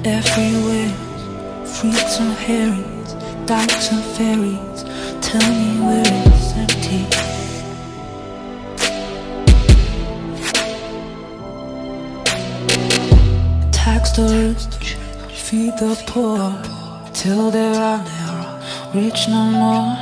everywhere. Freaks and Harrys, dykes and fairies. Tell me where it's empty. Tax the rich, feed the poor, till they are never rich no more.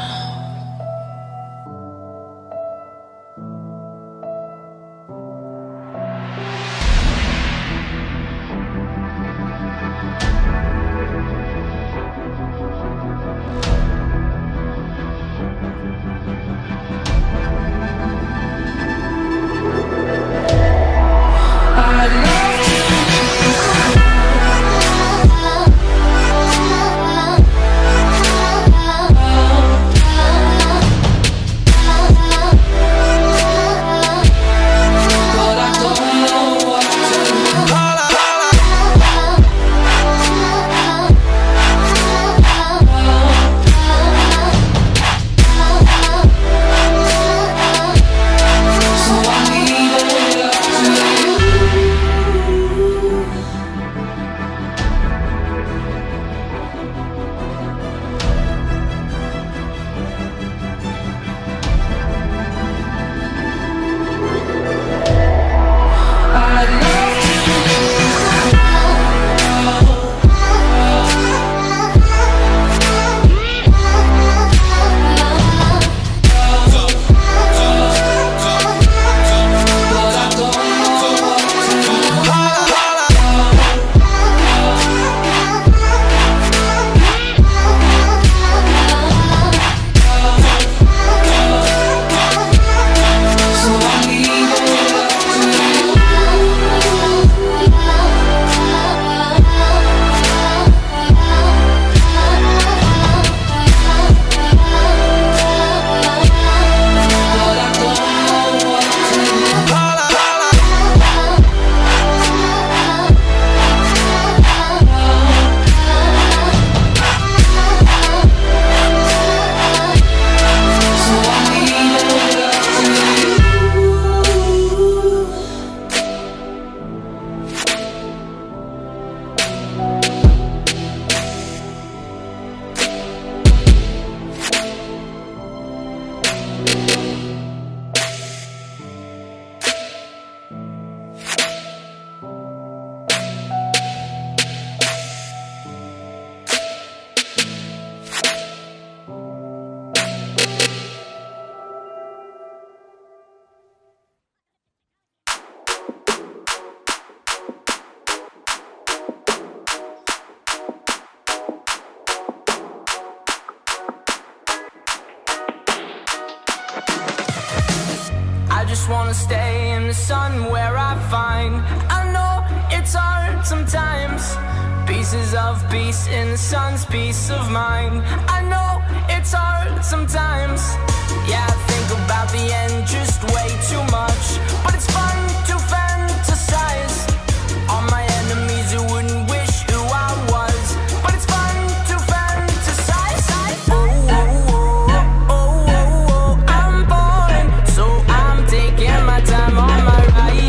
I just wanna stay in the sun where I find I know it's hard sometimes. Pieces of peace in the sun's peace of mind. I know it's hard sometimes. Yeah, I think about the end just way too much, but it's fun to fantasize on my enemies who wouldn't wish who I was. But it's fun to fantasize. Oh, oh, oh, oh, oh, oh. I'm falling, so I'm taking my time on my ride.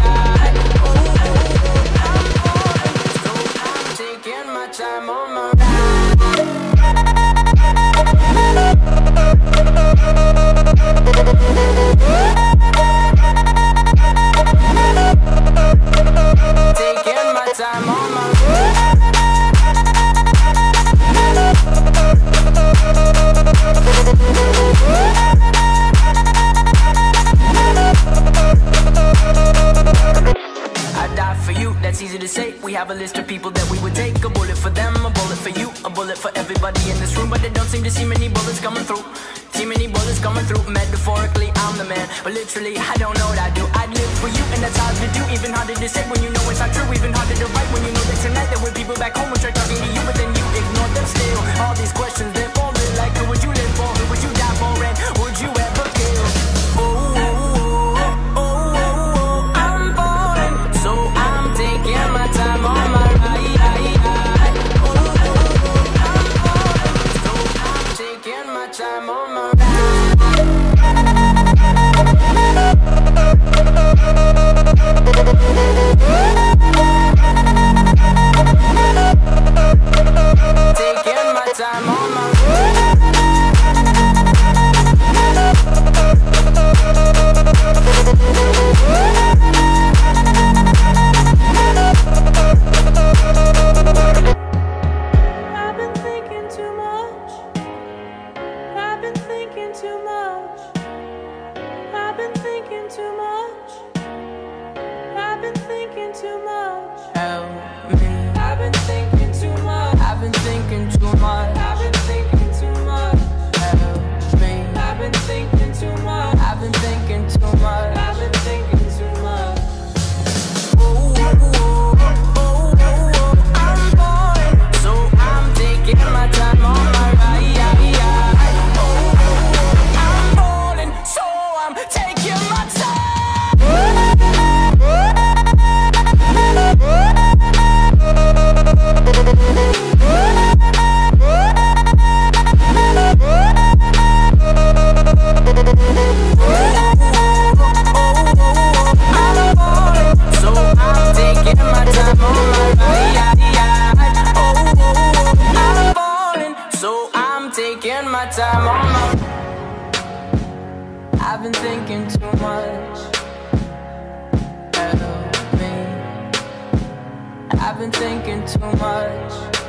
Oh, oh, oh, I'm falling, so I'm taking my time on my ride. Taking my time on my I die for you, that's easy to say. We have a list of people that we would take. A bullet for them, a bullet for you, a bullet for everybody in this room. But they don't seem to see many bullets coming through. See many bullets coming through. Metaphorically, I'm the man, but literally, I don't know what I do. I'd live for you, and that's hard to do. Even harder to say when you know it's not true. Even harder to write when you know that tonight there were people back home who tried talking to you, but then you ignored them still. All these questions, they're falling like, who would you live for? Who would you die for? And would you ever kill? Oh, oh, oh, oh, oh, oh. I'm falling, so I'm taking my time on my ride. Oh, oh, oh, I'm falling, so I'm taking my time on my ride. Oh, my time on my. I've been thinking too much. Help me. I've been thinking too much.